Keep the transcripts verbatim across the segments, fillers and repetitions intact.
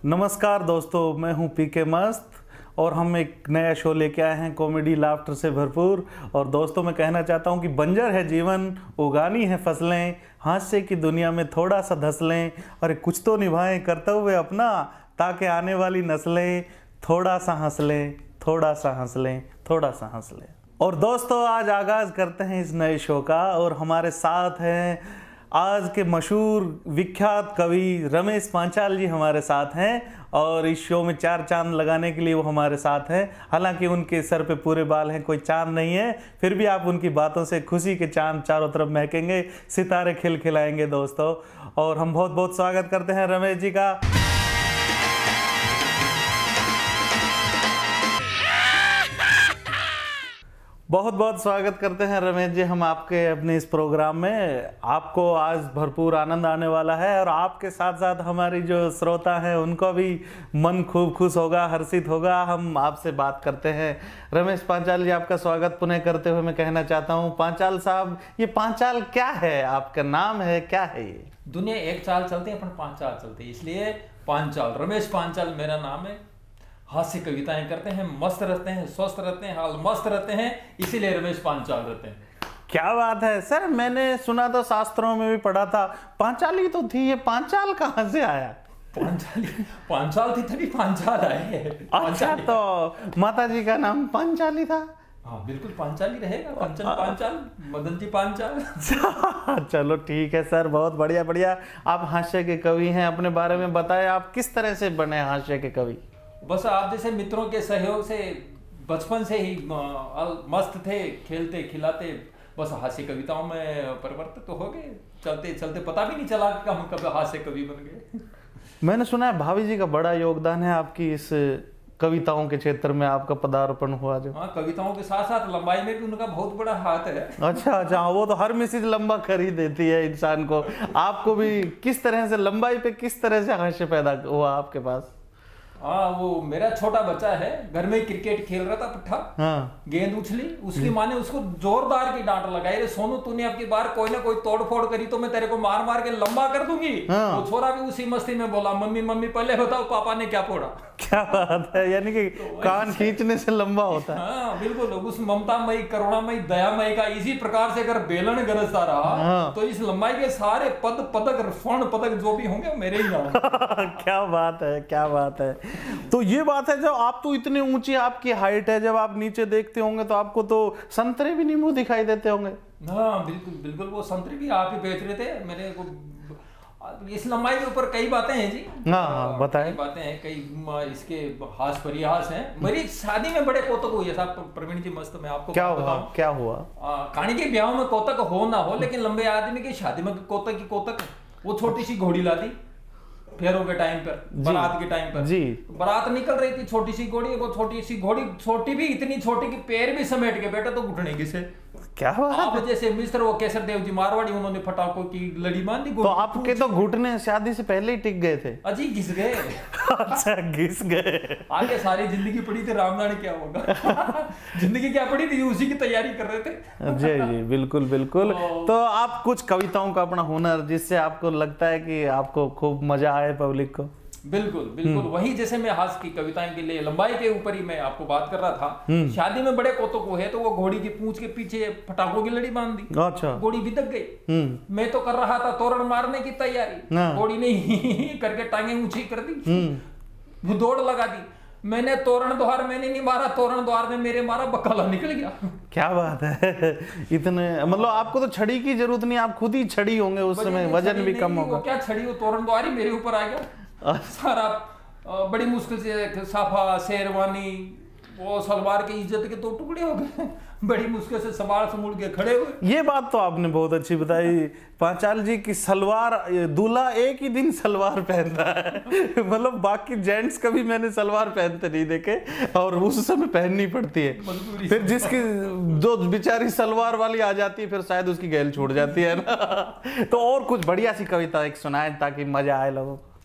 नमस्कार दोस्तों, मैं हूं पीके मस्त और हम एक नया शो लेके आए हैं कॉमेडी लाफ्टर से भरपूर। और दोस्तों मैं कहना चाहता हूं कि बंजर है जीवन, उगानी है फसलें, हास्य की दुनिया में थोड़ा सा धंसलें, अरे कुछ तो निभाएं कर्तव्य अपना, ताकि आने वाली नस्लें थोड़ा सा हंस लें, थोड़ा सा हंस लें, थोड़ा सा हंस लें। और दोस्तों आज आगाज़ करते हैं इस नए शो का और हमारे साथ हैं आज के मशहूर विख्यात कवि रमेश पांचाल जी हमारे साथ हैं। और इस शो में चार चांद लगाने के लिए वो हमारे साथ हैं। हालांकि उनके सर पे पूरे बाल हैं, कोई चांद नहीं है, फिर भी आप उनकी बातों से खुशी के चांद चारों तरफ महकेंगे, सितारे खिलखिलाएंगे दोस्तों। और हम बहुत बहुत स्वागत करते हैं रमेश जी का। बहुत बहुत स्वागत करते हैं रमेश जी हम आपके अपने इस प्रोग्राम में। आपको आज भरपूर आनंद आने वाला है और आपके साथ साथ हमारी जो श्रोता हैं उनको भी मन खूब खुश होगा, हर्षित होगा। हम आपसे बात करते हैं। रमेश पांचाल जी, आपका स्वागत पुनः करते हुए मैं कहना चाहता हूँ, पांचाल साहब, ये पांचाल क्या है? आपका नाम है, क्या है ये? दुनिया एक चाल चलती है, अपन पांच चाल चलते हैं, इसलिए पांचाल, रमेश पांचाल मेरा नाम है। हास्य कविताएं करते हैं, मस्त रहते हैं, स्वस्थ रहते हैं, हाल मस्त रहते हैं, इसीलिए रमेश पांचाल रहते हैं। क्या बात है सर, मैंने सुना था, शास्त्रों में भी पढ़ा था, पांचाली तो थी, ये पांचाल कहाँ से आया? पांचाली पांचाल थी तभी पांचाल आए। अच्छा, तो माता जी का नाम पांचाली था? हाँ बिल्कुल पांचाली रहेगा, कंचन पांचाल, मदन जी पांचाल। चलो ठीक है सर, बहुत बढ़िया बढ़िया। आप हास्य के कवि हैं, अपने बारे में बताएं, आप किस तरह से बने हास्य के कवि? बस आप जैसे मित्रों के सहयोग से बचपन से ही मस्त थे, खेलते खिलाते, बस हास्य कविताओं में परिवर्तित तो हो गए, चलते चलते पता भी नहीं चला कि हम कब हास्य कवि बन गए। मैंने सुना है भाभी जी का बड़ा योगदान है आपकी इस कविताओं के क्षेत्र में, आपका पदार्पण हुआ जो। हाँ, कविताओं के साथ साथ लंबाई में भी उनका बहुत बड़ा हाथ है। अच्छा अच्छा, वो तो हर मिसेज लंबा कर ही देती है इंसान को। आपको भी किस तरह से लंबाई पे किस तरह से हास्य पैदा हुआ आपके पास? हाँ, वो मेरा छोटा बच्चा है, घर में क्रिकेट खेल रहा था, पुट्ठा हाँ। गेंद उछली, उसकी माँ ने उसको जोरदार की डांट लगाई, रे सोनू तूने अब की बार कोई ना कोई तोड़ फोड़ करी तो मैं तेरे को मार मार के लंबा कर दूंगी। हाँ। वो छोरा भी उसी मस्ती में बोला, मम्मी मम्मी पहले बताओ पापा ने क्या फोड़ा। क्या बात है, यानी कि तो कान खींचने से लंबा होता है। हाँ बिल्कुल, उस ममतामयी करुणामयी दयामयी का इसी प्रकार से अगर बेलन गरजता रहा, हाँ। तो इस लंबाई के सारे पद पदक स्वर्ण पदक जो भी होंगे मेरे ही नाम। क्या बात है, क्या बात है। तो ये बात है, जब आप तो इतने ऊंची आपकी हाइट है, जब आप नीचे देखते होंगे तो आपको तो संतरे भी नींबू दिखाई देते होंगे। हाँ बिल्कुल बिल्कुल, वो संतरे भी आप ही बेच रहे थे मेरे को। इस लंबाई के ऊपर कई बातें हैं जी। हाँ हाँ बताएं। कई बातें हैं, कई इसके हास परिहास हैं। मेरी शादी में बड़े कौतक हुए साहब, प्रवीण जी मस्त, मैं आपको क्या हुआ क्या हुआ? कहानी के ब्याह में कौतक हो ना हो, लेकिन लंबे आदमी की शादी में कौतक की कौतक। वो छोटी सी घोड़ी ला दी फेरों के टाइम पर, बारात के टाइम पर जी, बारात निकल रही थी, छोटी सी घोड़ी, वो छोटी सी घोड़ी, छोटी भी इतनी छोटी कि पैर भी समेट के बैठा तो घुटने घिसे। क्या बात आप जैसे मिस्र वो केसर देव जी मारवाड़ी, उन्होंने फटाकों की लड़ी बांध दी। तो आपके तो घुटने शादी से पहले ही टिक गए थे? अजी घिस गए। अच्छा घिस गए। आगे सारी जिंदगी पड़ी थी, राम जाने क्या होगा। जिंदगी क्या पड़ी थी, उसी की तैयारी कर रहे थे। जी जी बिल्कुल बिल्कुल। तो आप कुछ कविताओं का अपना हुनर, जिससे आपको लगता है कि आपको खूब मजा आए पब्लिक को? बिल्कुल बिल्कुल, वही जैसे मैं हास्य की कविताएं के लिए लंबाई के ऊपर ही मैं आपको बात कर रहा था। शादी में बड़े कौतुक हुए तो वो घोड़ी की पूंछ के पीछे फटाकों की लड़ी बांध दी। अच्छा। घोड़ी बिदक गई। मैं तो कर रहा था तोरण मारने की तैयारी, घोड़ी ने करके टांगे ऊंची कर दी, दौड़ लगा दी। मैंने तोरण द्वार मैंने नहीं मारा, तोरण द्वार ने मेरे मारा, बकाला निकल गया। क्या बात है, इतने मतलब आपको तो छड़ी की जरूरत नहीं, आप खुद ही छड़ी होंगे उस समय, वजन भी कम होगा। क्या छड़ी, वो तोरण द्वार ही मेरे ऊपर आ गया सारा। बड़ी मुश्किल से साफा शेरवानी वो सलवार की इज्जत के दो टुकड़े हो गए। बड़ी मुश्किल से सवार समूल के खड़े हुए। ये बात तो आपने बहुत अच्छी बताई पांचाल जी की, सलवार दूल्हा एक ही दिन सलवार पहनता है। मतलब बाकी जेंट्स कभी मैंने सलवार पहनते नहीं देखे, और उस समय पहननी पड़ती है। फिर जिसकी जो बेचारी सलवार वाली आ जाती है, फिर शायद उसकी गैल छूट जाती है ना। तो और कुछ बढ़िया सी कविता एक सुनाए ताकि मजा आए लोगों को।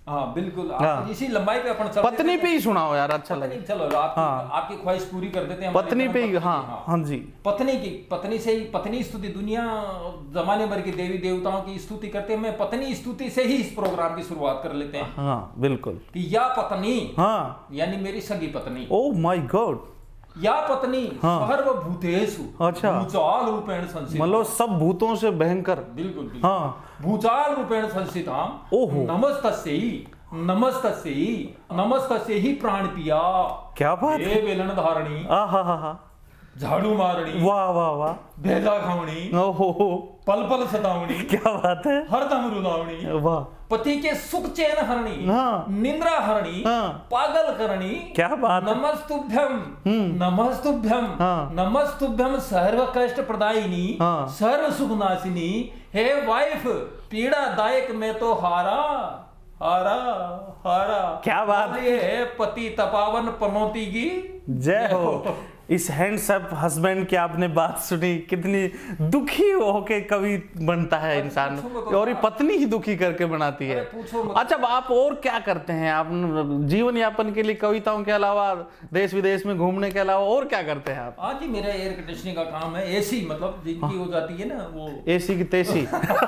हाँ बिल्कुल, हाँ। आप इसी लंबाई पे अपन चलते पत्नी पे ही सुनाओ यार, अच्छा पत्नी, लगे। चलो आपकी हाँ। आपकी ख्वाहिश पूरी कर देते हैं हमारी पत्नी तरफ, पे ही, पत्नी हाँ की, हाँ जी। पत्नी की, पत्नी से ही, पत्नी स्तुति, दुनिया जमाने भर के देवी देवताओं की स्तुति करते हैं, मैं पत्नी स्तुति से ही इस प्रोग्राम की शुरुआत कर लेते हैं हाँ बिल्कुल। कि या पत्नी, हाँ यानी मेरी सगी पत्नी, ओह माय गॉड, या पत्नी हाँ। सर्वभूतेषु अच्छा। भूचाल रूपेण संस्थिता, मतलब सब भूतों से भयंकर। बिल्कुल बिल्कुल, हाँ भूचाल रूपेण संस्थितां ओहो। नमस्तस्यै नमस्तस्यै नमस्तस्यै प्राण पिया, क्या बात हे है, बेलन धारणी, आ हा हा हा, झाड़ू मारणी, वाह वाह वाह, भेजा खावणी, ओहो हो, पल पल सतावणी, क्या बात है, हरदम रुलावणी, वाह, पति के सुख चैन हरणी, हाँ। निंद्रा हरणी, हाँ। पागल करणी, क्या बात है, नमस्तुभ्यम नमस्तुभ्यम हाँ। नमस्तुभ्यम सर्व कष्ट प्रदायिनी, हाँ। सर्व सुख नाशिनी, हे वाइफ पीड़ादायक में तो हारा हारा हारा। क्या बात ये है पति तपावन पनौती की जय हो। इस हैंडसम हस्बैंड की आपने बात सुनी, कितनी दुखी होके कवि बनता है इंसान, और ये पत्नी ही दुखी करके बनाती है। अच्छा, अब आप और क्या करते हैं? आप जीवन यापन के लिए कविताओं के अलावा, देश विदेश में घूमने के अलावा और क्या करते हैं आप? हाँ जी, मेरा एयर कंडीशनिंग का काम है, एसी मतलब जिनकी हो जाती है ना वो एसी की तेसी।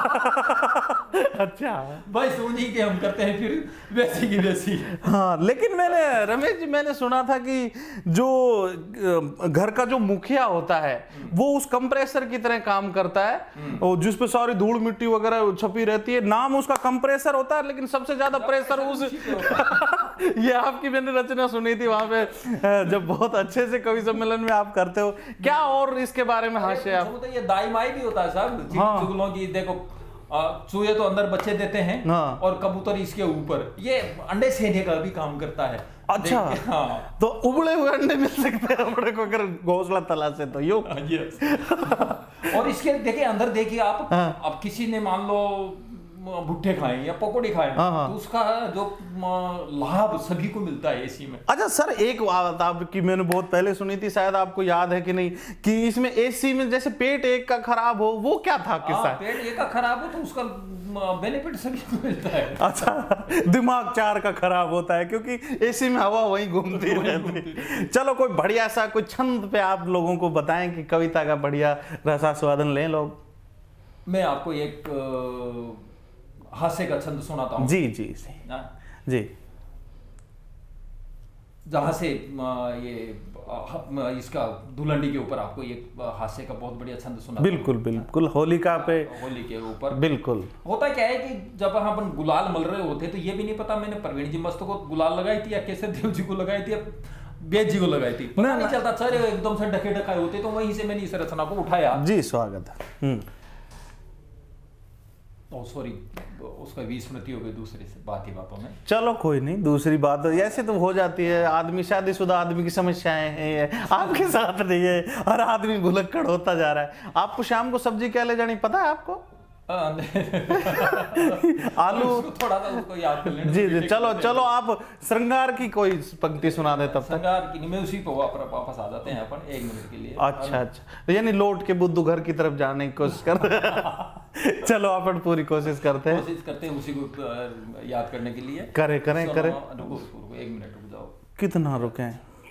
अच्छा भाई, सोनी के हम करते हैं, फिर वैसी की वैसी। हाँ, लेकिन मैंने रमेश जी मैंने सुना था कि जो घर का जो मुखिया होता है वो उस कंप्रेसर की तरह काम करता है, और जिस पे सारी धूल मिट्टी वगैरह छपी रहती है, नाम उसका कंप्रेसर होता है, लेकिन सबसे ज्यादा प्रेशर उस ये आपकी मैंने रचना सुनी थी वहां पे, जब बहुत अच्छे से कवि सम्मेलन में आप करते हो क्या, और इसके बारे में हास्य आप? तो ये दाई माई भी होता है साहब, हाँ। चुगलों की। देखो, चूहे तो अंदर बच्चे देते हैं, हाँ। और कबूतर इसके ऊपर, ये अंडे सेने का भी काम करता है। अच्छा, हाँ। तो उबले हुए अंडे मिल सकते हैं अपने को अगर घोंसला तला से, तो यो। और इसके देखिए अंदर देखिए आप, हाँ। अब किसी ने मान लो भुट्टे खाए या पकौड़े खाए, हाँ, हाँ। तो उसका जो लाभ सभी को मिलता है एसी में। अच्छा सर, एक बात आपकी मैंने बहुत पहले सुनी थी, शायद आपको याद है कि नहीं, कि इसमें एसी में जैसे पेट एक का खराब हो, वो क्या था किस्सा? पेट एक का खराब हो तो उसका बेनिफिट सभी को मिलता है। अच्छा, दिमाग चार का खराब होता है क्योंकि एसी में हवा वहीं घूमती रहती। चलो, कोई बढ़िया सा कोई छंद पे आप लोगों को बताएं कि कविता का बढ़िया रसास्वादन लें लोग। मैं आपको एक हास्य का छंद सुनाता हूँ। जी जी जी जी। जहाँ से ये इसका दुल्हनी के ऊपर आपको एक हास्य का बहुत बढ़िया छंद सुना। बिल्कुल बिल्कुल, होलिका पे, होली के ऊपर बिल्कुल। होता क्या है कि जब हम अपन गुलाल मल रहे होते तो ये भी नहीं पता मैंने प्रवीण जी मस्त को गुलाल लगाई थी या केसर देव जी को लगाई थी या बेद जी को लगाई थी, पता नहीं चलता। सारे एकदम से ढके ढकाए होते, तो वहीं से मैंने इस रचना को उठाया। जी, स्वागत है। ओह सॉरी, उसका विस्मृति हो गई दूसरे से बात ही बातों में। चलो कोई नहीं, दूसरी बात ऐसे तो हो जाती है, आदमी शादीशुदा आदमी की समस्याएं हैं, आपके साथ नहीं है, हर आदमी भुलक्कड़ होता जा रहा है। आपको शाम को सब्जी क्या ले जानी पता है आपको? आलू, थोड़ा सा उसको याद कर लेना। जी जी, चलो चलो, आप श्रृंगार की कोई पंक्ति सुना दे तब तक। श्रृंगार की नहीं, मैं उसी पे वापस आ जाते हैं अपन एक मिनट के लिए। अच्छा अच्छा, यानी लौट के बुद्धू घर की तरफ जाने की कोशिश कर। चलो अपन पूरी कोशिश करते हैं, कोशिश करते हैं उसी को याद करने के लिए। करे करें करें, रुको रुको एक मिनट रुक जाओ। कितना रुके?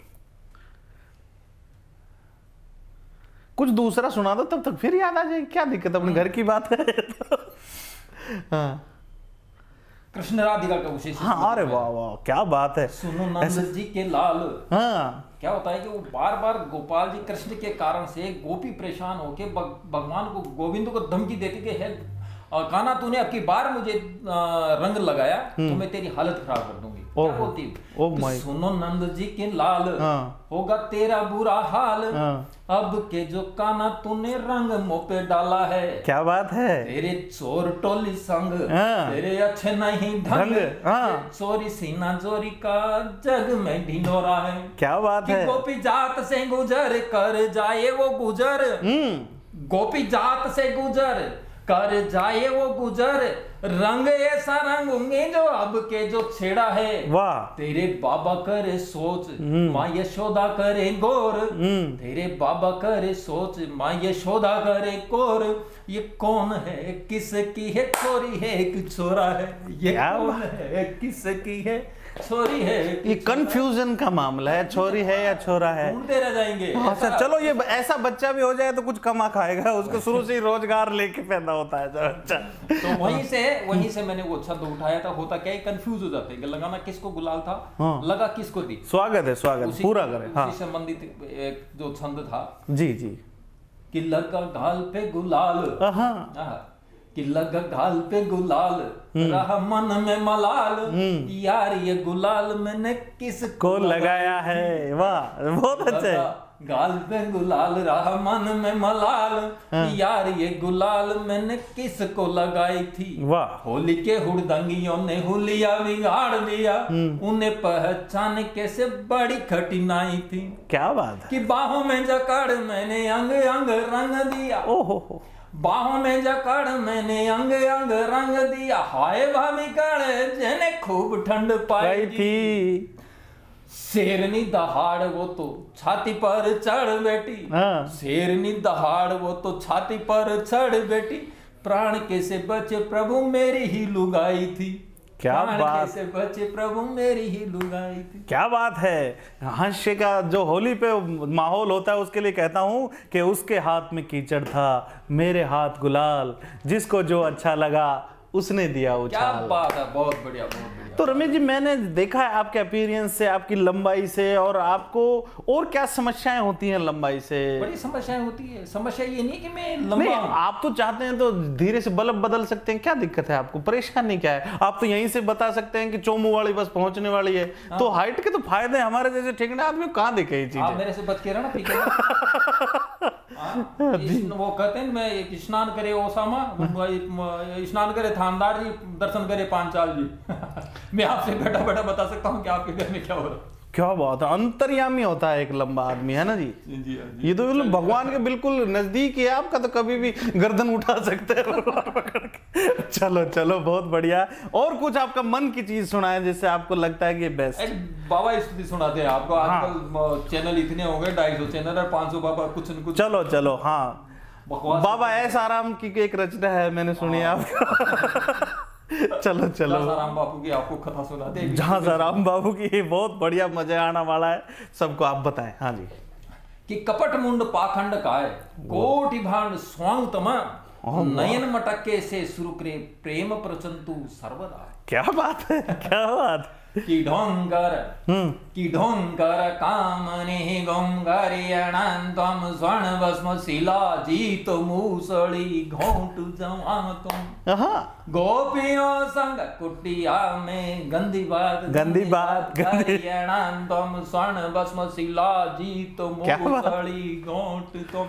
कुछ दूसरा सुना दो, तब तक फिर याद आ जाएगी, क्या दिक्कत, अपने घर की बात है। हाँ, कृष्ण राधिका का विशेष। हाँ, अरे वाह वाह, क्या बात है। सुनो नंद जी के लाल। हाँ, क्या होता है कि वो बार बार गोपाल जी कृष्ण के कारण से गोपी परेशान होके भगवान को, गोविंद को धमकी देती कि है कान्हा, तूने अब की बार मुझे रंग लगाया तो मैं तेरी हालत खराब कर दूंगी। क्या बोलती है? सुनो नंद जी के लाल, हाँ। होगा तेरा बुरा हाल, हाँ। अब के जो कान्हा तूने रंग मुंह पे डाला है। क्या बात है। तेरे चोर टोली संग, हाँ। तेरे अच्छे नहीं ढंग, हाँ। चोरी सीना चोरी का जग में ढिंढोरा है। क्या बात है। गोपी जात से गुजर कर जाए वो गुजर, गोपी जात से गुजर कर जाए वो गुजर, रंग ऐसा रंगूंगे जो अब के जो छेड़ा है। वाह। तेरे बाबा करे सोच, माँ यशोदा करे गोर। तेरे बाबा करे सोच, माँ यशोदा करे गोर। ये कौन है किसकी है, छोरी है कि छोरा है। ये कौन है किसकी है, छोरी है। ये कंफ्यूजन का मामला है, छोरी है या छोरा है, ढूंढते रह जाएंगे। अच्छा चलो, ये ऐसा बच्चा भी हो जाए तो कुछ कमा खाएगा, उसको शुरू से ही रोजगार लेके पैदा होता है बच्चा। तो वहीं से वहीं से मैंने वो छंद उठाया था। होता क्या है, कंफ्यूज हो जाते हैं कि लगाना किसको गुलाल था, हाँ। लगा किसको दी। स्वागत है, स्वागत पूरा करें। हाँ, उसी संबंधित एक जो छंद था, जी जी, कि लगा गाल पे गुलाल, हाँ, कि लगा गाल पे गुलाल, रहा मन में मलाल, यार ये गुलाल मैंने किसको लगाया है। वाह, बहुत अच्छे। गाल पे गुलाल रहा मन में मलाल, यार ये गुलाल मैंने किसको लगाई थी। वाह। होली के हुड़दंगियों ने हुलिया बिगाड़ दिया, उन्हें पहचान कैसे बड़ी कठिनाई थी। क्या बात है। कि बाहों में जकड़ मैंने अंग अंग रंग दिया, ओहो, बाहों में जकड़ मैंने अंग अंग रंग दिया, हाय भाभी कड़े जेने खूब ठंड पाई थी। शेरनी दहाड़ वो तो छाती पर चढ़ बैठी, हाँ। शेरनी दहाड़ वो तो छाती पर चढ़ बैठी, प्राण कैसे बचे प्रभु मेरी ही लुगाई थी। क्या बात, कैसे बचे प्रभु मेरी ही लुगाई थी। क्या बात है। हास्य का जो होली पे माहौल होता है, उसके लिए कहता हूँ कि उसके हाथ में कीचड़ था, मेरे हाथ गुलाल, जिसको जो अच्छा लगा उसने दिया उछाल। क्या बात है, बहुत बढ़िया, बहुत बढ़िया। तो रमेश जी, मैंने देखा है आपके अपीयरेंस से, आपकी लंबाई से, और आपको और क्या समस्याएं होती हैं लंबाई से? बड़ी समस्याएं होती है। समस्या ये नहीं कि मैं लंबा नहीं, हूं। आप तो चाहते हैं तो धीरे से बल्ब बदल सकते हैं, क्या दिक्कत है आपको? परेशानी क्या है? आप तो यहीं से बता सकते हैं कि चोमू वाली बस पहुंचने वाली है। हाँ। तो हाइट के तो फायदे हमारे जैसे ठेकने आदमी को कहाँ दिखे ये चीजें? आप मेरे से बच के रहना, ठीक है। वो कहते हैं मैं एक स्नान करे ओसामा, स्नान करे थानदार जी, दर्शन करे पांचाल जी। मैं आपसे बैठा बैठा बता सकता हूँ कि आपके घर में क्या हो रहा है। क्या बात है, अंतर्यामी होता है एक लंबा आदमी, है ना जी? जी, जी, ये तो बिल्कुल भगवान के बिल्कुल नजदीक है आपका, तो कभी भी गर्दन उठा सकते हैं पकड़ के। चलो चलो, बहुत बढ़िया। और कुछ आपका मन की चीज सुनाए जिससे आपको लगता है कि बेस्ट। एक बाबा स्तुति सुनाते हैं आपको। आजकल हाँ। चैनल इतने हो गए, ढाई सौ चैनल और पाँच सौ बाबा कुछ न कुछ। चलो चलो, हाँ, बाबा ऐसा आराम की एक रचना है, मैंने सुनी है आपको। चलो चलो, झांसाराम बापू की आपको कथा सुना दे। झांसाराम बाबू की बहुत बढ़िया, मजा आने वाला है सबको, आप बताएं। हाँ जी। कि कपट मुंड पाखंड काय, कोटि भांड स्वांग तमा, नयन मटके से शुरू करे प्रेम प्रचंतु सर्वदा। क्या बात है, क्या बात। कि ढोंगर कि ढोंगर कामने गंगरियणांतम स्वर्ण भस्म शिला जीत मूसड़ी घोंट जमातम। गोपियों संग कुटिया में गंदी बात गंदी बात गंदियणांतम स्वर्ण भस्म शिला जीत मूसड़ी घोंट तुम।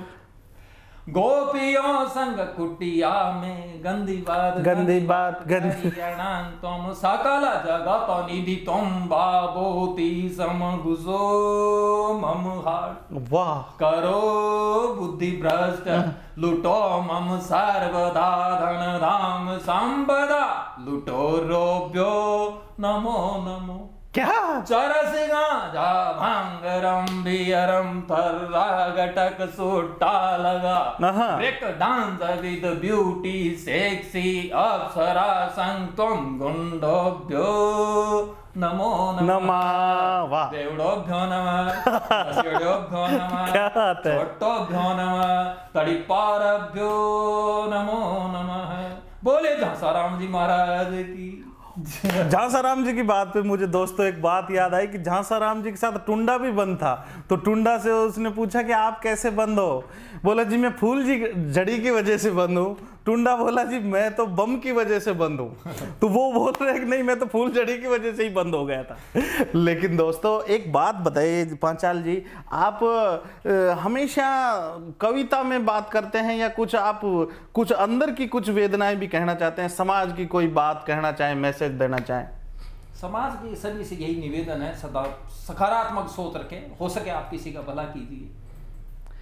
गोपियों संग कुटिया में गंदी बात गंदी बात गंदी तुम सकल जगत निधि तुम बाबोती समगुसो मम हार। वाह। करो बुद्धि भ्रष्ट लुटो मम सर्वदा धन धाम संपदा लुटो रोभ्यो नमो नमो। क्या चरस गांजा भांगरम बियरम थर्रा गटक सुट्टा लगा, break dance with beauty sexy अप्सरा संग तुम गुंडोभ्यो नमो नमः। वाह। देवड़ोभ्यो नमः, शिवड़ोभ्यो नमः, छोटोभ्यो नमः, तड़िपारभ्यो नमो नमः। बोले झांसाराम जी महाराज की। झांसाराम जी की बात पे मुझे दोस्तों एक बात याद आई कि झांसाराम जी के साथ टुंडा भी बंद था। तो टुंडा से उसने पूछा कि आप कैसे बंद हो? बोला जी मैं फूल जी जड़ी की वजह से बंद हूँ। टुंडा बोला जी मैं तो बम की वजह से बंद हूँ। तो वो बोल रहे हैं कि नहीं मैं तो फूल जड़ी की वजह से ही बंद हो गया था। लेकिन दोस्तों एक बात बताइए पांचाल जी, आप हमेशा कविता में बात करते हैं या कुछ आप कुछ अंदर की कुछ वेदनाएं भी कहना चाहते हैं, समाज की कोई बात कहना चाहें, मैसेज देना चाहें? समाज की सभी से यही निवेदन है, सदा सकारात्मक सोच रखें, हो सके आप किसी का भला कीजिए।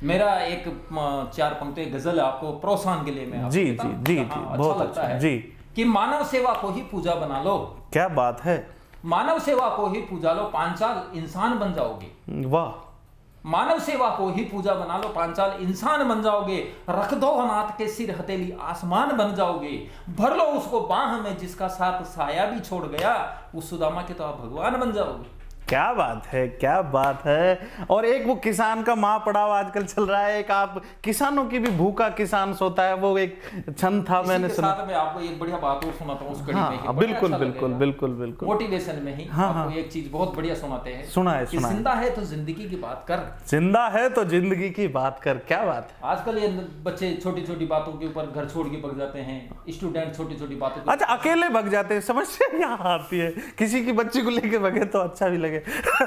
मेरा एक अ, चार पंक्ति गजल है आपको प्रोत्साहन के लिए मैं आपको जी देता जी हूं। जी हाँ, जी अच्छा बहुत लगता अच्छा है जी। कि मानव सेवा को ही पूजा बना लो। क्या बात है, मानव सेवा को ही पूजा लो, पांचाल इंसान बन जाओगे। वाह। मानव सेवा को ही पूजा बना लो, पांचाल इंसान बन जाओगे। रख दो अनाथ के सिर हथेली आसमान बन जाओगे। भर लो उसको बाह में जिसका साथ साया भी छोड़ गया, उस सुदामा के तो आप भगवान बन जाओगे। क्या बात है, क्या बात है। और एक वो किसान का महापड़ाव आजकल चल रहा है, एक आप किसानों की भी भूखा किसान सोता है, वो एक छंद था, मैंने के सुना। साथ में आपको एक बढ़िया बात और सुनाता हूं उस कड़ी हाँ, में ही, हाँ, बड़ा बिल्कुल अच्छा बिल्कुल लगेगा। बिल्कुल बिल्कुल मोटिवेशन में ही हाँ, आपको हाँ। एक चीज बहुत बढ़िया सुनाते हैं। सुना है, कि सुना है। जिंदा है तो जिंदगी की बात कर। जिंदा है तो जिंदगी की बात कर। क्या बात है। आजकल ये बच्चे छोटी छोटी बातों के ऊपर घर छोड़ के भग जाते हैं, स्टूडेंट छोटी छोटी बातों के अच्छा, अकेले भग जाते हैं, समस्या यहाँ आती है। किसी की बच्ची को लेके भगे तो अच्छा भी लगे।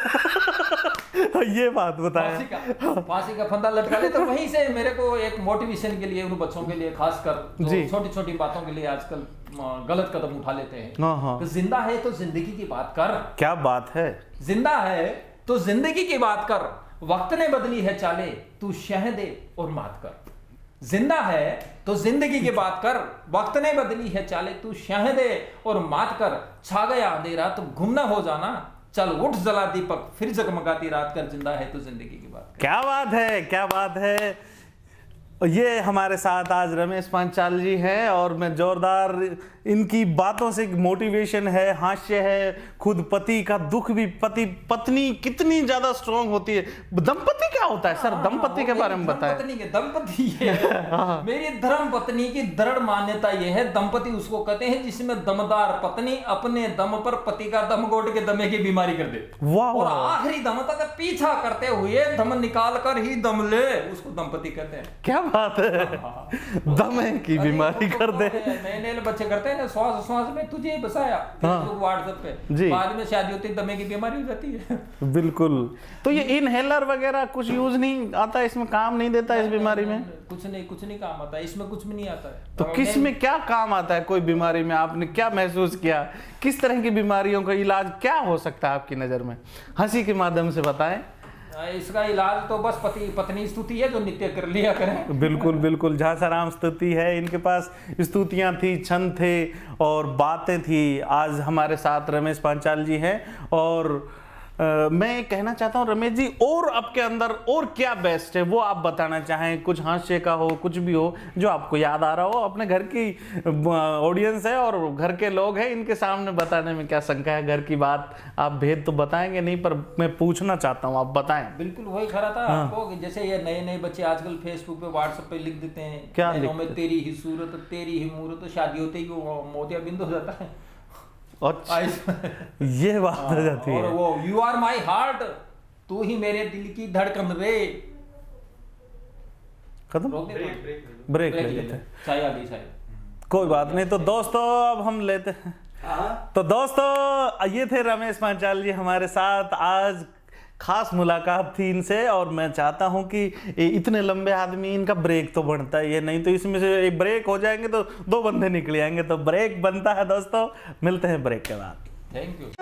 ये बात बताएं। फांसी का फांसी का फंदा लटका ले, तो वहीं से मेरे को एक मोटिवेशन के लिए उन बच्चों के लिए खासकर जो छोटी छोटी बातों के लिए आजकल गलत कदम उठा लेते हैं। हाँ, हाँ। तो जिंदा है तो जिंदगी की बात कर। क्या बात है। जिंदा है तो जिंदगी की बात कर, वक्त ने बदली है चाले, तू शह दे और मात कर। जिंदा है तो जिंदगी की बात कर, वक्त ने बदली है चाले, तू शह दे और मात कर। छा गया अंधेरा तो गुमना हो जाना, चल उठ जला दीपक फिर जगमगाती रात कर। जिंदा है तो जिंदगी की बात। क्या बात है, क्या बात है। ये हमारे साथ आज रमेश पांचाल जी हैं और मैं जोरदार इनकी बातों से मोटिवेशन है, हास्य है। खुद पति का दुख भी, पति पत्नी कितनी ज्यादा स्ट्रांग होती है। दंपति क्या होता है सर, दंपति के बारे में बताएं। पत्नी के दंपति ये मेरी धर्म पत्नी की दृढ़ मान्यता यह है, दंपति उसको कहते हैं जिसमें दमदार पत्नी अपने दम पर पति का दम घोट के दमे की बीमारी कर दे, वाह, और आखिरी दम तक पीछा करते हुए दम निकाल कर ही दम ले, उसको दंपति कहते हैं। क्या बात है, दमे की बीमारी कर दे। नए नए बच्चे करते हैं ना, श्वास श्वास में तुझे बसाया व्हाट्सएप पे, बाद में शादी होती है दमे की बीमारी हो जाती है। बिल्कुल। तो ये इनहेलर वगैरह कुछ यूज नहीं आता, इसमें काम नहीं देता इस बीमारी में? कुछ नहीं, कुछ नहीं काम आता, इसमें कुछ भी नहीं आता है। तो किस में क्या काम आता है? कोई बीमारी में आपने क्या महसूस किया? किस तरह की बीमारियों का इलाज क्या हो सकता है आपकी नजर में? हंसी के माध्यम से बताएं। इसका इलाज तो बस पति पत्नी स्तुति है जो नित्य कर लिया करें। बिल्कुल बिल्कुल, झांसाराम स्तुति है, इनके पास स्तुतियां थी, छंद थे और बातें थी। आज हमारे साथ रमेश पांचाल जी हैं और आ, मैं कहना चाहता हूं रमेश जी, और आपके अंदर और क्या बेस्ट है वो आप बताना चाहें। कुछ हास्य का हो, कुछ भी हो जो आपको याद आ रहा हो। अपने घर की ऑडियंस है और घर के लोग हैं, इनके सामने बताने में क्या शंका है। घर की बात आप भेद तो बताएंगे नहीं, पर मैं पूछना चाहता हूं, आप बताएं। बिल्कुल वही खरा था हाँ। आपको कि जैसे ये नए नए बच्चे आजकल फेसबुक पे व्हाट्सएप पे लिख देते हैं, क्या में तेरी ही सूरत तेरी ही मूरत, तो शादी होते ही वो मोतिया बिंद हो जाता है। अच्छा, ये बात हो जाती है। और वो यू आर माई हार्ट, तू ही मेरे दिल की धड़कन रे। खत्म, ब्रेक ले लेते हैं, चाय आ गई चाय। कोई बात नहीं। तो दोस्तों अब हम लेते हैं। तो दोस्तों ये थे रमेश पांचाल जी हमारे साथ। आज खास मुलाकात थी इनसे और मैं चाहता हूं कि इतने लंबे आदमी, इनका ब्रेक तो बनता है, ये नहीं तो इसमें से एक ब्रेक हो जाएंगे तो दो बंदे निकल आएंगे, तो ब्रेक बनता है। दोस्तों मिलते हैं ब्रेक के बाद। Thank you.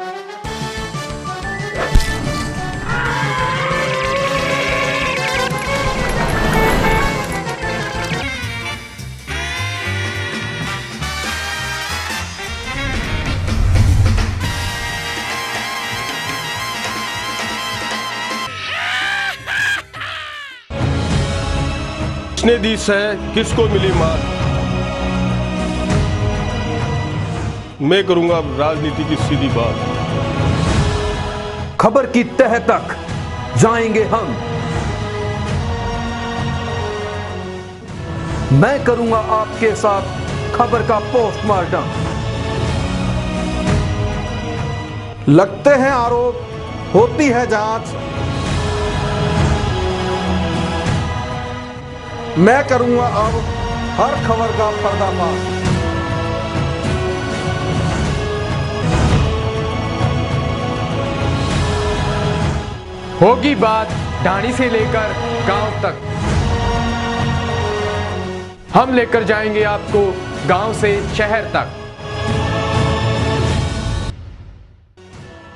किसने दी सह, किसको मिली मार, मैं करूंगा अब राजनीति की सीधी बात। खबर की तह तक जाएंगे हम, मैं करूंगा आपके साथ खबर का पोस्टमार्टम। लगते हैं आरोप, होती है जांच, मैं करूंगा अब हर खबर का पर्दाफाश। होगी बात ढाणी से लेकर गांव तक, हम लेकर जाएंगे आपको गांव से शहर तक।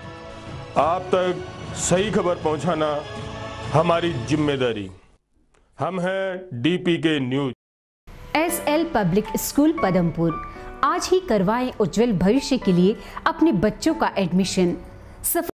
आप तक सही खबर पहुंचाना हमारी जिम्मेदारी। हम हैं DPK news. SL public school Padampur, आज ही करवाएं उज्जवल भविष्य के लिए अपने बच्चों का एडमिशन। सफ...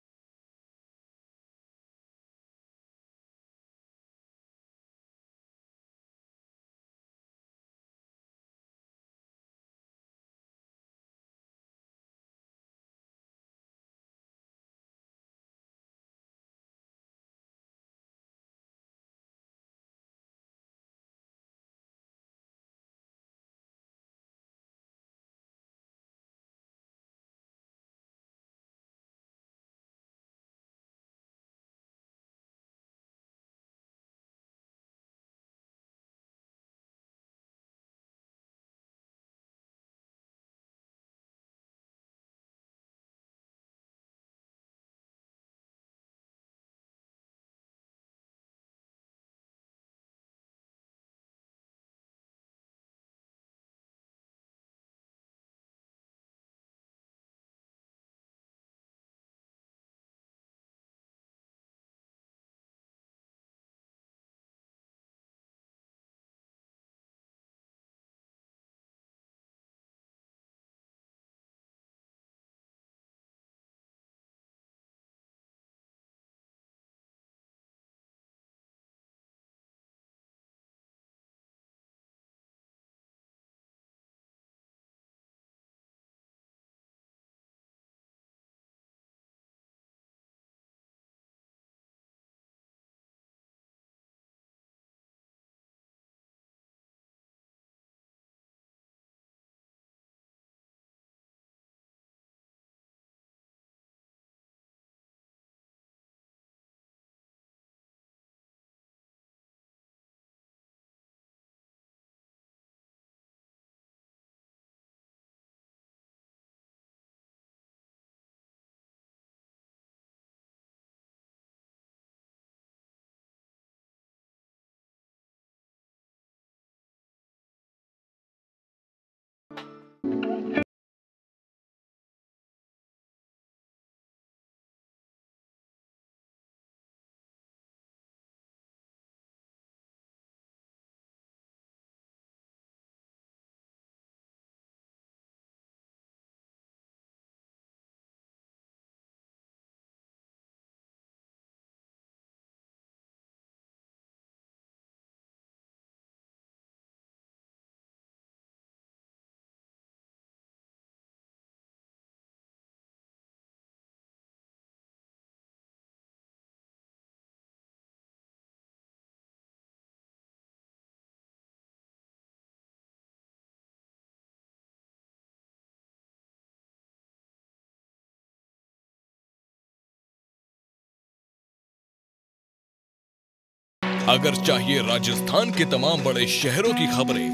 अगर चाहिए राजस्थान के तमाम बड़े शहरों की खबरें,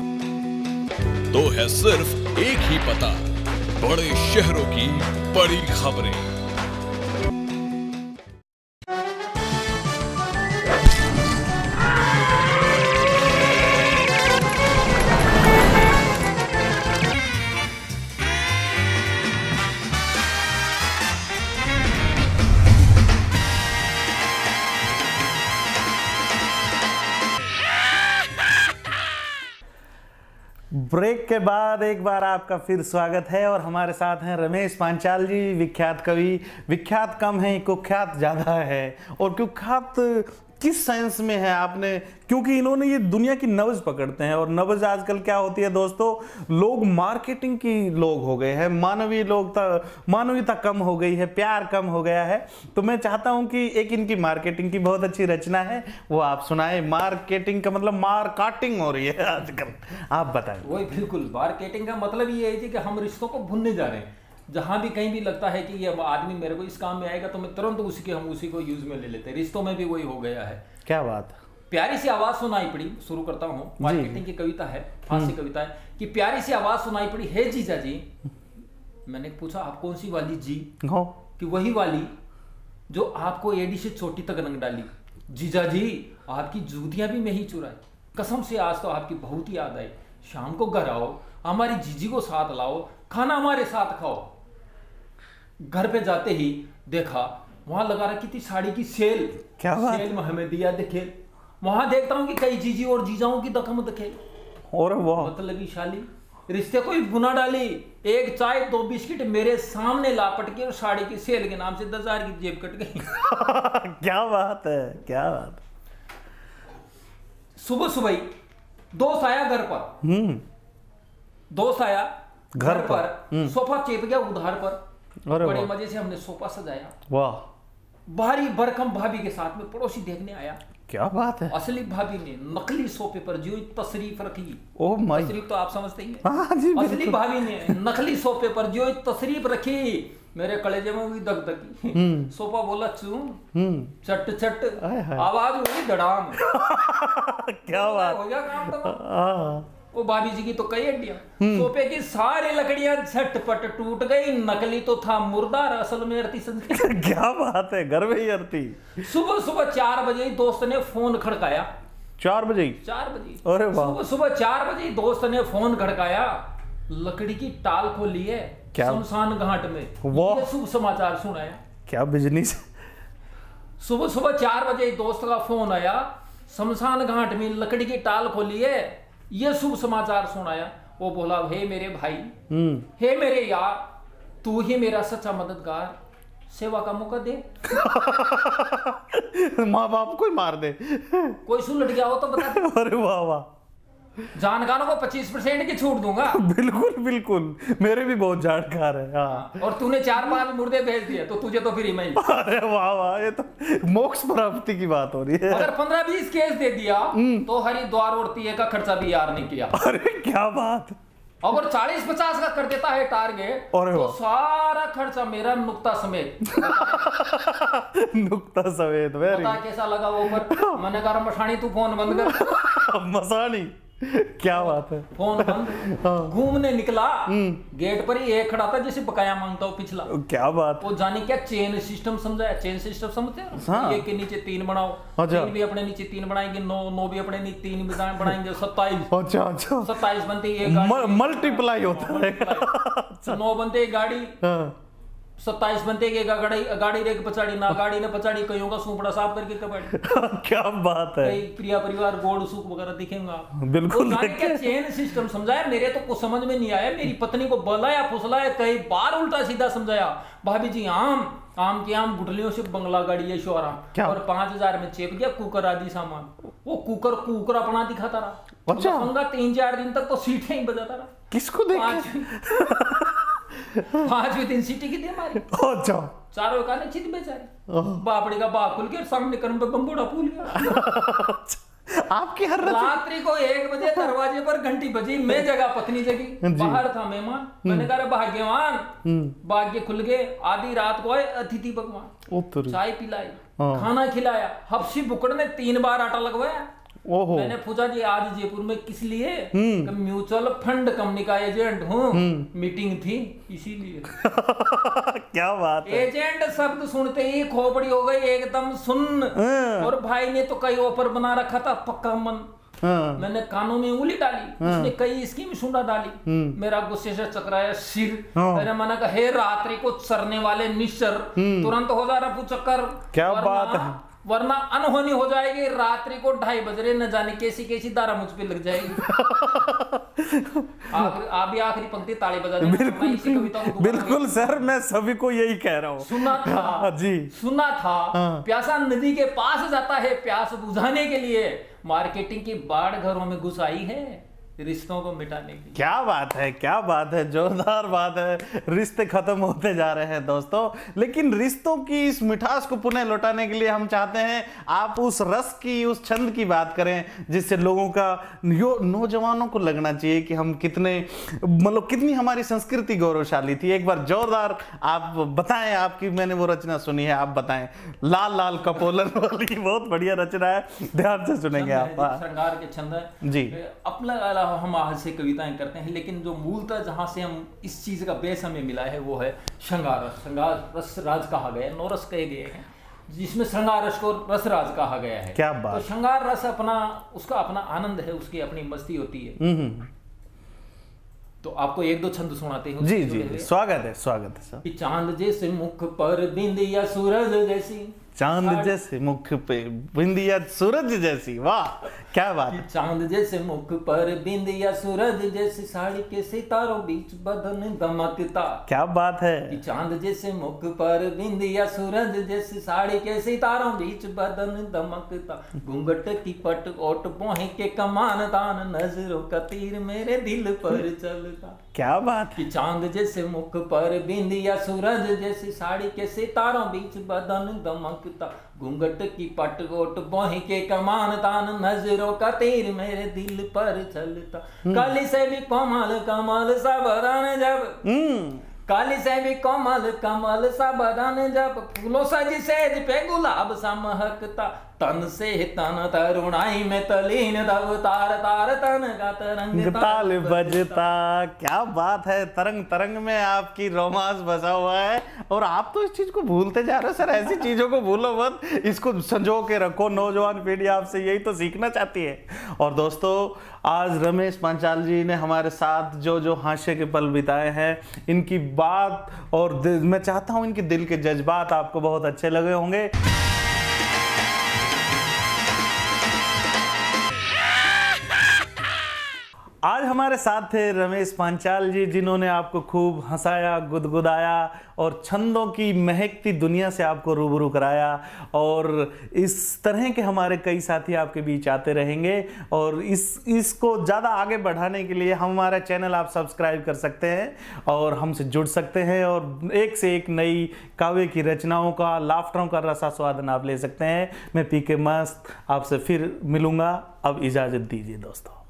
तो है सिर्फ एक ही पता, बड़े शहरों की बड़ी खबरें। ब्रेक के बाद एक बार आपका फिर स्वागत है और हमारे साथ हैं रमेश पांचाल जी, विख्यात कवि। विख्यात कम है, कुख्यात ज़्यादा है। और कुख्यात किस सेंस में है आपने, क्योंकि इन्होंने ये दुनिया की नब्ज पकड़ते हैं। और नब्ज आजकल क्या होती है दोस्तों, लोग मार्केटिंग की लोग हो गए हैं, मानवीय लोग मानवीयता कम हो गई है, प्यार कम हो गया है। तो मैं चाहता हूं कि एक इनकी मार्केटिंग की बहुत अच्छी रचना है, वो आप सुनाए। मार्केटिंग का मतलब मार्केटिंग हो रही है आजकल, आप बताएं। वही बिल्कुल, मार्केटिंग का मतलब ये है कि हम रिश्तों को भूलने जा रहे हैं। जहाँ भी कहीं भी लगता है कि ये आदमी मेरे को इस काम में आएगा तो मैं तुरंत उसी के हम उसी को यूज में ले लेते हैं। रिश्तों में भी वही हो गया है। क्या बात। प्यारी सी आवाज सुनाई पड़ी, शुरू करता हूँ। मार्केटिंग की कविता है, फांसी कविता है कि प्यारी सी आवाज सुनाई पड़ी, हे जीजा जी। मैंने पूछा आप कौन सी वाली जी? हो कि वही वाली जो आपको एडी से चोटी तक रंग डाली। जीजा जी आपकी जूतियां भी मैं ही चुराई, कसम से आज तो आपकी बहुत याद आई। शाम को घर आओ, हमारी जीजी को साथ लाओ, खाना हमारे साथ खाओ। घर पे जाते ही देखा वहां लगा रखी थी साड़ी की सेल। क्या बात? सेल में हमें दिया देखे वहां देखता हूँ कि कई जीजी और जीजाओं की दखम दखे और वाह मतलब शाली रिश्ते को ही बुना डाली। एक चाय दो बिस्किट मेरे सामने लापट के और साड़ी की सेल के नाम से दस हजार की जेब कट गई। क्या बात है, क्या बात। सुबह सुबह ही दोस्त आया घर पर, हम्म दोस्त आया घर घर पर, पर सोफा चेप गया उधार पर। अरे बड़े वाह। मजे से हमने सोफा सजाया। वाह भारी भरकम भाभी के साथ में पड़ोसी देखने आया। क्या बात है। असली भाभी ने नकली सोफे पर जो तशरीफ रखी। ओह माय, तशरीफ तो आप समझते ही हैं। हाँ जी, असली बिल्कुल। भाभी ने नकली सोफे पर जो तशरीफ रखी, मेरे कलेजे में हुई दगदगी। सोफा बोला चूम, हम्म चट चट, हाय हाय। आवाज हुई धड़ाम। क्या बात। हो गया काम तमाम। हाँ वो भाभी जी की तो कई हड्डियां, सोफे की सारी लकड़ियां झटपट टूट गई। नकली तो था मुर्दार, असल में अर्थी संस्कृत। क्या बात है, घर में ही अर्थी। सुबह सुबह चार बजे दोस्त ने फोन खड़काया। चार बजे ही? चार बजे अरे वाह। सुबह सुबह चार बजे दोस्त ने फोन खड़काया। लकड़ी की टाल खोली है क्या? शमशान घाट में। वाह। ये शुभ समाचार सुनाया। क्या बिजनेस। सुबह सुबह चार बजे दोस्त का फोन आया, शमशान घाट में लकड़ी की टाल खोली है, ये शुभ समाचार सुनाया। वो बोला, हे मेरे भाई, हे मेरे यार, तू ही मेरा सच्चा मददगार, सेवा का मौका दे। माँ बाप को ही मार दे। कोई सुलट गया हो तो बता दे। अरे वाह वाह। जानकारों को पच्चीस परसेंट की छूट दूंगा। बिल्कुल बिल्कुल, मेरे भी बहुत जानकार है। हाँ। और तूने चार पांच मुर्दे भेज दिए तो तुझे तो फ्री में ही। अरे वाह वाह, ये तो मोक्ष प्राप्ति की बात हो रही है। अगर पंद्रह बीस केस दे दिया तो हरिद्वार और तिये का खर्चा भी यार नहीं किया। अरे क्या बात। अगर चालीस पचास का कर देता है टारगेट अरे तो वाह। सारा खर्चा मेरा नुक्ता समेत। नुक्ता समेत। वेरी पता कैसा लगा वो पर? मैंने कहा मशानी तू फोन बंद कर। मसानी। क्या बात है। फोन बंद। घूमने निकला, गेट पर ही एक खड़ा था जिसे बकाया मांगता हूँ पिछला। क्या बात। वो जाने क्या चेन सिस्टम समझाया। चेन सिस्टम समझते हैं? हाँ। एक के नीचे तीन बनाओ, अच्छा। तीन भी अपने नीचे तीन बनाएंगे, नौ नौ भी अपने नीचे तीन बनाए- बनाएंगे, सत्ताईस। अच्छा अच्छा। सत्ताईस बनते ही एक गाड़ी। मल्टीप्लाई होता है। नौ बनते एक गाड़ी, हाँ। सत्ताईस बनते एक गाड़ी गाड़ी रेक पचाड़ी ना गाड़ी ने पचाड़ी कईयों का सूपड़ा साफ करके कबाड़ी। क्या बात है। कई प्रिया परिवार गोड़ सूख वगैरह दिखेगा। बिल्कुल वो जाने देखे। क्या चेन सिस्टम समझाया, मेरे तो कुछ समझ में नहीं आया। मेरी पत्नी को बलाया फुसलाया, कई बार उल्टा सीधा समझाया। भाभी जी आम आम की आम गुटलियों से बंगला गाड़ी है शोरा, और पांच हजार में चेप गया कुकर आदि सामान। वो कुकर कुकर अपना दिखाता रहा। अच्छा। लफंगा तीन चार दिन तक तो सीटें ही बजाता रहा। किसको देख। पांचवें दिन सीटी की दे मारी। अच्छा। चारों का ने चित बेचारी। बापड़ी का बाप खुल के सामने कर्म पे बम्बोड़ा फूल गया। आपकी हर रात्रि को एक बजे दरवाजे पर घंटी बजी, मैं जगह पत्नी जगी, बाहर था मेहमान। मैंने कहा भाग्यवान, भाग्य खुल गए। आधी रात को आए अतिथि भगवान, चाय पिलाई, खाना खिलाया। हफ्सी बुकड़ ने तीन बार आटा लगवाया। ओहो। मैंने पूछा जी आज जयपुर में किस लिए? म्यूचुअल फंड कंपनी का एजेंट हूँ, मीटिंग थी इसीलिए। क्या बात है। एजेंट शब्द सुनते ही खोपड़ी हो गई एकदम सुन्न। और भाई ने तो कई ऑफर बना रखा था, पक्का मन। हाँ। मैंने कानों में उंगली डाली, उसने कई स्कीम सुना डाली। मेरा गुस्से से चकराया सिर। मैंने मना कहा, हे रात्रि को चरने वाले निश्चर, तुरंत हो जा रहा चक्कर। क्या बात है। वरना अनहोनी हो जाएगी। रात्रि को ढाई बज रहे, न जाने कैसी कैसी दारा मुझ पे लग जाएगी। आप भी आखिरी पंक्ति ताली बजा देना। बिल्कुल बिल्कुल, बिल्कुल सर, मैं सभी को यही कह रहा हूँ। सुना था जी, सुना था। प्यासा नदी के पास जाता है प्यास बुझाने के लिए। मार्केटिंग की बाढ़ घरों में घुस आई है रिश्तों को मिटाने की। क्या बात है, क्या बात है, जोरदार बात है। रिश्ते खत्म होते जा रहे हैं दोस्तों, लेकिन रिश्तों की इस मिठास को पुनः लौटाने के लिए हम चाहते हैं आप उस रस की, उस छंद की बात करें जिससे लोगों का, नौजवानों को लगना चाहिए कि हम कितने, मतलब कितनी हमारी संस्कृति गौरवशाली थी। एक बार जोरदार आप बताएं। आपकी मैंने वो रचना सुनी है, आप बताएं। लाल लाल कपोलन वाली बहुत बढ़िया रचना है, ध्यान से सुनेंगे आप। श्रृंगार के छंद है जी। अपना हम आज से कविताएं करते हैं, लेकिन जो मूलतः जहां से हम इस चीज का बेस हमें मिला है वो है श्रृंगार रस। श्रृंगार रस राज कहा गया है, नौरस कहे गए हैं, जिसमें श्रृंगार रस को रस राज कहा गया है। क्या बात। तो श्रृंगार रस अपना, उसका अपना आनंद है, उसकी अपनी मस्ती होती है। तो आपको एक दो छंद सुनाते हैं। जी जी, स्वागत है, स्वागत है सर। चांद जैसे मुख पर बिंदिया सूरज जैसी चांद जैसे मुख पे बिंदिया सूरज जैसी, वाह क्या बात है। चांद जैसे मुख पर बिंदिया सूरज जैसी साड़ी के सितारों बीच बदन दमकता। क्या बात है। कि चांद जैसे मुख पर बिंदिया सूरज जैसी साड़ी के सितारों बीच बदन दमकता। घूंघट की पट ओट पोहे के कमान तान नजरों का तीर मेरे दिल पर चलता। क्या बात है। कि चांद जैसे मुख पर बिंदिया सूरज जैसी साड़ी के सितारों बीच बदन दमकता। घूंघट की पट ओट पोहे के कमान तान नजरों का तीर मेरे दिल पर चलता। काली से भी कमाल कमाल सा बदन जब काली से भी कमल कमल सा बदन जब फूलों सजी सेज पे गुलाब सा महकता। तन से तन तरुणाई में तलीन दब तार तार तन का तरंग ताल बजता। क्या बात है, तरंग तरंग में आपकी रोमांस बसा हुआ है और आप तो इस चीज को भूलते जा रहे हो सर। ऐसी चीजों को भूलो मत, इसको संजो के रखो। नौजवान पीढ़ी आपसे यही तो सीखना चाहती है। और दोस्तों आज रमेश पांचाल जी ने हमारे साथ जो जो हास्य के पल बिताए हैं, इनकी बात और मैं चाहता हूं इनके दिल के जज्बात आपको बहुत अच्छे लगे होंगे। आज हमारे साथ थे रमेश पांचाल जी, जिन्होंने आपको खूब हंसाया, गुदगुदाया और छंदों की महकती दुनिया से आपको रूबरू कराया। और इस तरह के हमारे कई साथी आपके बीच आते रहेंगे और इस इसको ज़्यादा आगे बढ़ाने के लिए हमारा चैनल आप सब्सक्राइब कर सकते हैं और हमसे जुड़ सकते हैं और एक से एक नई काव्य की रचनाओं का, लाफ्टरों का रसास्वादन आप ले सकते हैं। मैं पी के मस्त आपसे फिर मिलूँगा। अब इजाज़त दीजिए दोस्तों।